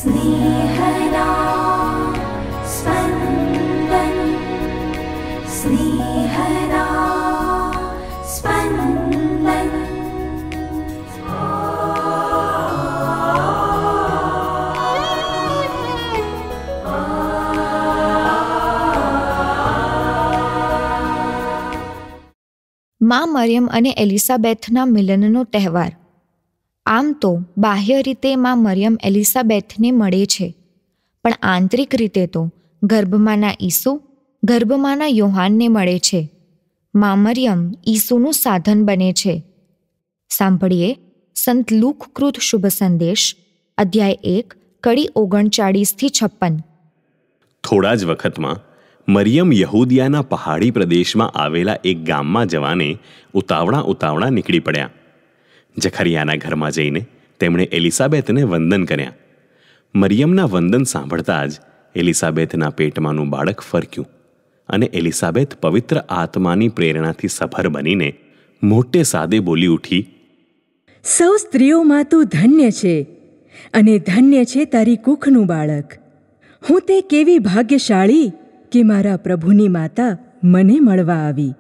स्नेहदा स्पन्दन स्नेहदा स्पन्दन। માં મરિયમ અને એલિઝાબેથના મિલનનો તહેવાર. આમ તો બાહ્ય રીતે માં મરિયમ એલિઝાબેથને મળે છે, પણ આંતરિક રીતે તો ગર્ભમાંના ઈસુ ગર્ભમાંના યોહાનને મળે છે. માં મરિયમ ઈસુનું સાધન બને છે. સાંભળીએ સંત લુકકૃત શુભ સંદેશ, અધ્યાય 1, કડી 39-56. થોડા જ વખતમાં મરિયમ યહૂદિયાના પહાડી પ્રદેશમાં આવેલા એક ગામમાં જવાને ઉતાવળા નીકળી પડ્યા. જખરિયાના ઘરમાં જઈને તેમણે એલિઝાબેથને વંદન કર્યા. મરિયમના વંદન સાંભળતા જ એલિઝાબેથના પેટમાંનું બાળક ફરક્યું અને એલિઝાબેથ પવિત્ર આત્માની પ્રેરણાથી સભર બનીને મોટે સાદે બોલી ઉઠી, સૌ સ્ત્રીઓમાં તું ધન્ય છે અને ધન્ય છે તારી કુખનું બાળક. હું તે કેવી ભાગ્યશાળી કે મારા પ્રભુની માતા મને મળવા આવી.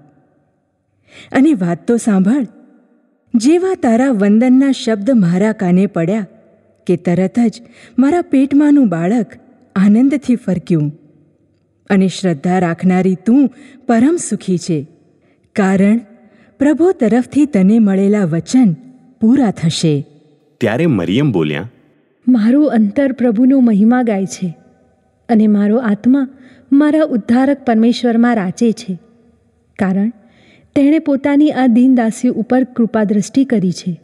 અને વાત તો સાંભળ, જેવા તારા વંદનના શબ્દ મારા કાને પડ્યા કે તરત જ મારા પેટમાંનું બાળક આનંદથી ફરક્યું. અને શ્રદ્ધા રાખનારી તું પરમ સુખી છે, કારણ પ્રભુ તરફથી તને મળેલા વચન પૂરા થશે. ત્યારે મરિયમ બોલ્યા, મારું અંતર પ્રભુનો મહિમા ગાય છે અને મારો આત્મા મારા ઉદ્ધારક પરમેશ્વરમાં રાચે છે, કારણ તેણે પોતાની આ દીનદાસી ઉપર કૃપાદ્રષ્ટિ કરી છે.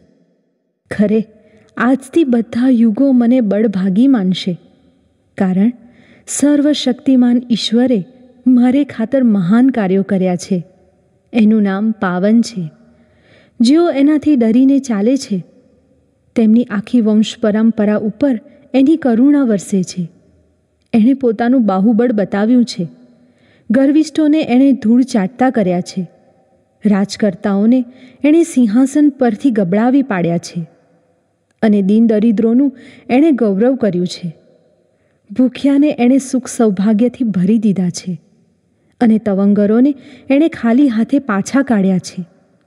ખરે આજથી બધા યુગો મને બળભાગી માનશે, કારણ સર્વશક્તિમાન ઈશ્વરે મારે ખાતર મહાન કાર્યો કર્યા છે. એનું નામ પાવન છે. જેઓ એનાથી ડરીને ચાલે છે તેમની આખી વંશ પરંપરા ઉપર એની કરુણા વરસે છે. એણે પોતાનું બાહુબળ બતાવ્યું છે. ગર્વિષ્ઠોને એણે ધૂળ ચાટતા કર્યા છે. રાજકર્તાઓને એણે સિંહાસન પરથી ગબડાવી પાડ્યા છે અને દીન દરિદ્રોનું એણે ગૌરવ કર્યું છે. ભૂખ્યાને એણે સુખ સૌભાગ્યથી ભરી દીધા છે અને તવંગરોને એણે ખાલી હાથે પાછા કાઢ્યા છે.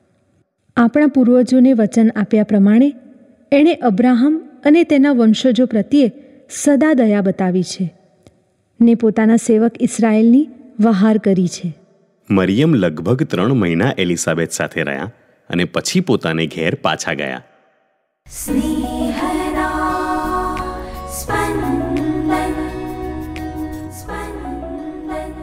આપણા પૂર્વજોને વચન આપ્યા પ્રમાણે એણે અબ્રાહમ અને તેના વંશજો પ્રત્યે સદા દયા બતાવી છે ને પોતાના સેવક ઇસ્રાયેલની વહાર કરી છે. મરિયમ લગભગ 3 મહિના એલિઝાબેથ સાથે રહ્યા અને પછી પોતાને ઘેર પાછા ગયા. સ્નેહદા સ્પંદન સ્પંદન.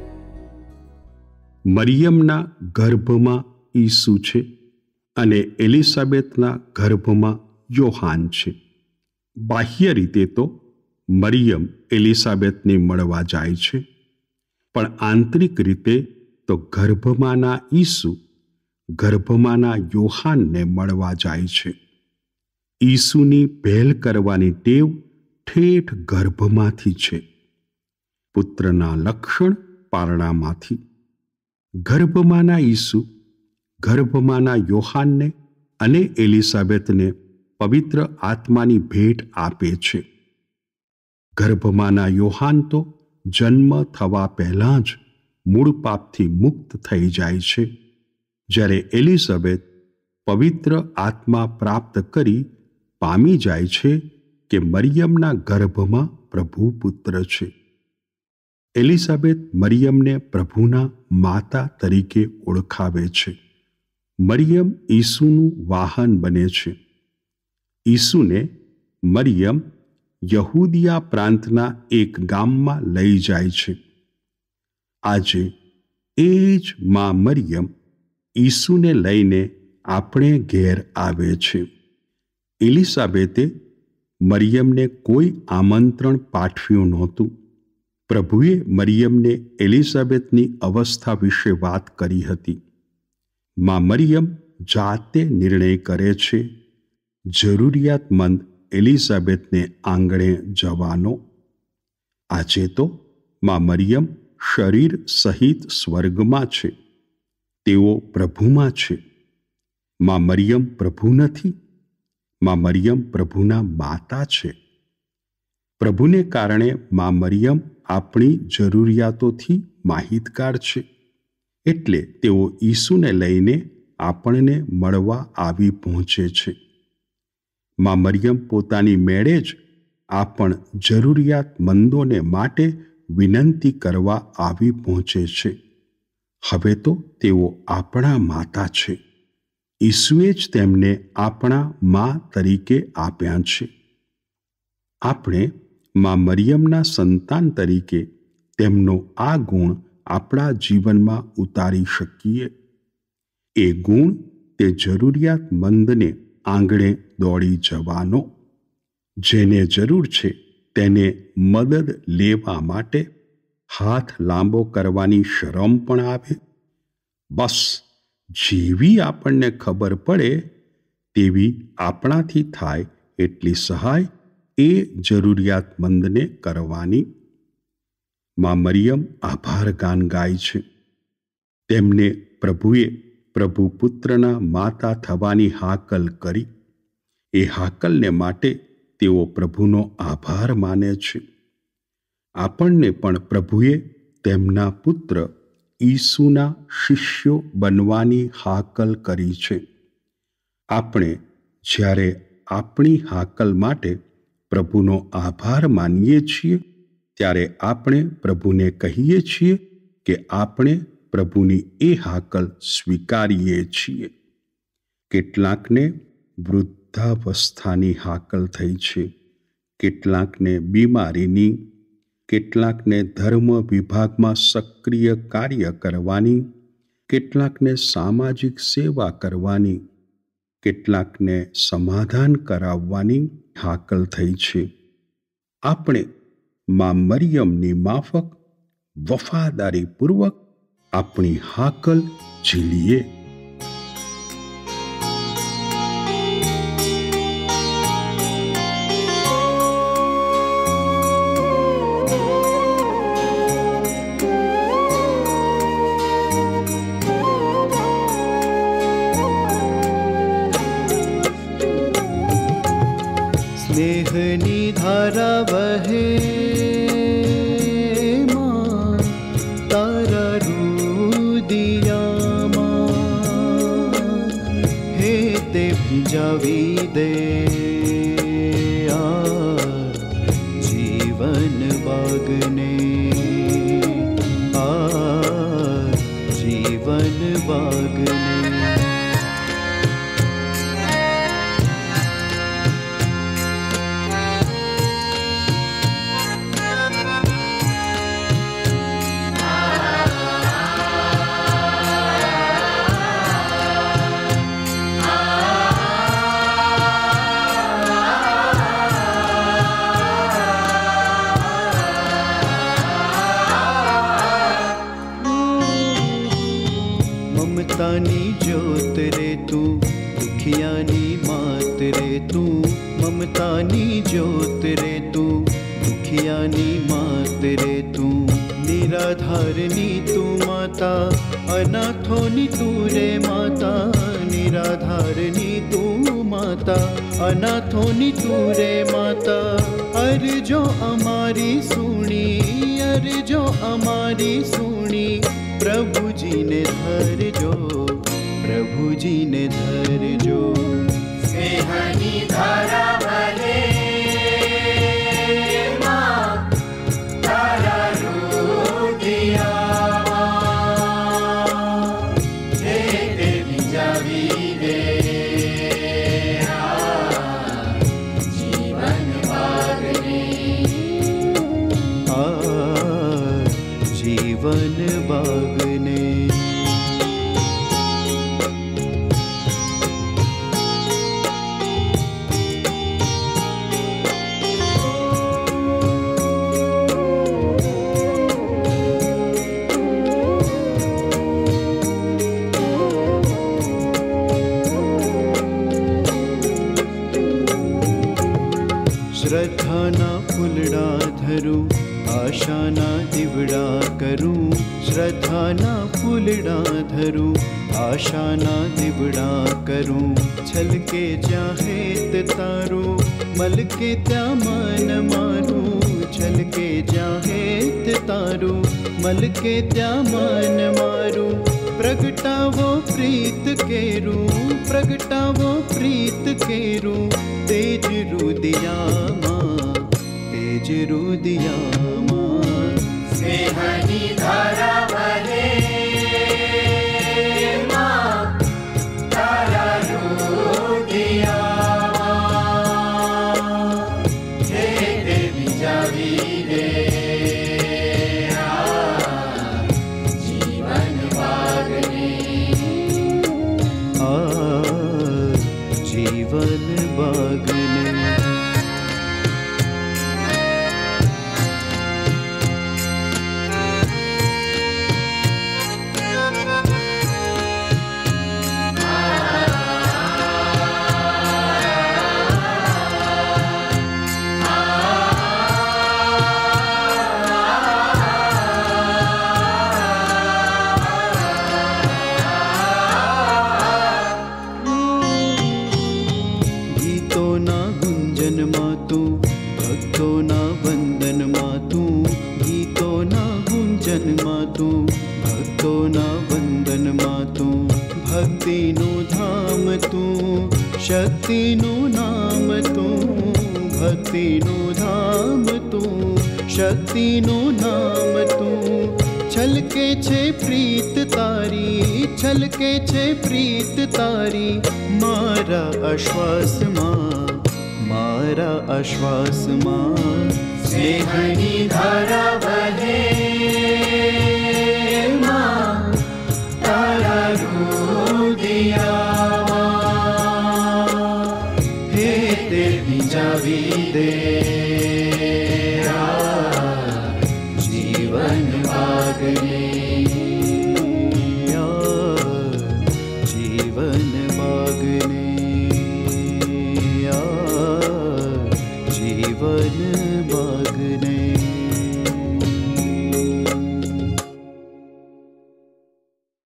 મરિયમના ગર્ભમાં ઈસુ છે અને એલિઝાબેથના ગર્ભમાં યોહાન છે. બાહ્ય રીતે તો મરિયમ એલિઝાબેથને મળવા જાય છે, પણ આંતરિક રીતે તો ગર્ભમાંના ઈસુ ગર્ભમાંના યોહાનને મળવા જાય છે. ઈસુની પહેલ કરવાની ટેવ ઠેઠ ગર્ભમાંથી છે, પુત્રના લક્ષણ પારણામાંથી. ગર્ભમાંના ઈસુ ગર્ભમાંના યોહાનને અને એલિઝાબેથને પવિત્ર આત્માની ભેટ આપે છે. ગર્ભમાંના યોહાન તો જન્મ થવા પહેલાં જ મૂળ પાપથી મુક્ત થઈ જાય છે, જ્યારે એલિઝાબેથ પવિત્ર આત્મા પ્રાપ્ત કરી પામી જાય છે કે મરિયમના ગર્ભમાં પ્રભુ પુત્ર છે. એલિઝાબેથ મરિયમને પ્રભુના માતા તરીકે ઓળખાવે છે. મરિયમ ઈસુનું વાહન બને છે. ઈસુને મરિયમ યહૂદિયા પ્રાંતના એક ગામમાં લઈ જાય છે. આજે એ જ માં મરિયમ ઈસુને લઈને આપણે ઘેર આવે છે. એલિઝાબેથે મરિયમને કોઈ આમંત્રણ પાઠવ્યું નહોતું. પ્રભુએ મરિયમને એલિઝાબેથની અવસ્થા વિશે વાત કરી હતી. માં મરિયમ જાતે નિર્ણય કરે છે જરૂરિયાતમંદ એલિઝાબેથને આંગણે જવાનો. આજે તો માં મરિયમ શરીર સહિત સ્વર્ગમાં છે. તેઓ પ્રભુમાં છે. માં મરિયમ પ્રભુ નથી. માં મરિયમ પ્રભુના માતા છે. પ્રભુને કારણે મા મરિયમ આપણી જરૂરિયાતોથી માહિતગાર છે, એટલે તેઓ ઈસુને લઈને આપણને મળવા આવી પહોંચે છે. મા મરિયમ પોતાની મેળે જ આપણ જરૂરિયાતમંદોને માટે વિનંતી કરવા આવી પહોંચે છે. હવે તો તેઓ આપણા માતા છે. ઈસુએ જ તેમને આપણા મા તરીકે આપ્યા છે. આપણે મા મરિયમના સંતાન તરીકે તેમનો આ ગુણ આપણા જીવનમાં ઉતારી શકીએ. એ ગુણ તે જરૂરિયાતમંદને આંગણે દોડી જવાનો, જેને જરૂર છે તેને મદદ લેવા માટે હાથ લાંબો કરવાની શરમ પણ આવે. બસ જેવી આપણને ખબર પડે તેવી આપણાથી થાય એટલી સહાય એ જરૂરિયાતમંદને કરવાની. મા મરિયમ આભાર ગાન ગાય છે. તેમને પ્રભુએ પ્રભુ પુત્રના માતા થવાની હાકલ કરી. એ હાકલને માટે તેઓ પ્રભુનો આભાર માને છે. આપણને પણ પ્રભુએ તેમના પુત્ર ઈસુના શિષ્યો બનવાની હાકલ કરી છે. આપણે જ્યારે આપણી હાકલ માટે પ્રભુનો આભાર માનીએ છીએ, ત્યારે આપણે પ્રભુને કહીએ છીએ કે આપણે પ્રભુની એ હાકલ સ્વીકારીએ છીએ. કેટલાકને વૃદ્ધાવસ્થાની હાકલ થઈ છે, કેટલાકને બીમારીની, કેટલાકને ધર્મ વિભાગમાં સક્રિય કાર્ય કરવાની, કેટલાકને સામાજિક સેવા કરવાની, કેટલાકને સમાધાન કરાવવાની હાકલ થઈ છે. આપણે મા મરિયમની માફક વફાદારીપૂર્વક આપણી હાકલ ઝીલીએ. स्नेहनी धारा वहे मां तारा रुदिया मां, हे ते भिजावी दे आ जीवन बागने, आ जीवन बागने. ममतानी ज्योत रे तू, दुखियानी मात रे तू. ममतानी ज्योत रे तू, दुखियानी मात रे तू. निराधारनी तू माता, अनाथोनी तू रे माता. निराधारनी तू माता, अनाथोनी तू रे माता. अरजो अमारी सुणी, अरजो अमारी सुणी. प्रभु जी ने धरजो, प्रभु जी ने धरजो. स्नेहनी धारा वहे मां तारा रुदिया मां, हे ते भिजावी दे आ जीवन बागने, आ जीवन बागने. श्रद्धाना फूलड़ा धरूं, आशाना दीवड़ा करूं. श्रद्धाना फूलड़ा धरूं, आशाना दीवड़ा करूं. छलके चाहे तारो, मलके त्या मन मारूं. तारू मलके त्या मन मारू प्रगटावो प्रीत केरू प्रगटावो प्रीत केरू तेज रुदियामा तेज रुदियामा स्नेहनी धारा वहे मां तारा रुदियामा हे देवी जावी दे जीवन बागने जीवन बागने शक्तिनु नाम तू भक्तिनु धाम तू शक्तिनु नाम तू छलके छे प्रीत तारी छलके छे प्रीत तारी मारा आश्वास मां स्नेहनी धारा वहे मां तारा रुदियामा हे देवी जावी दे जीवन बागने जीवन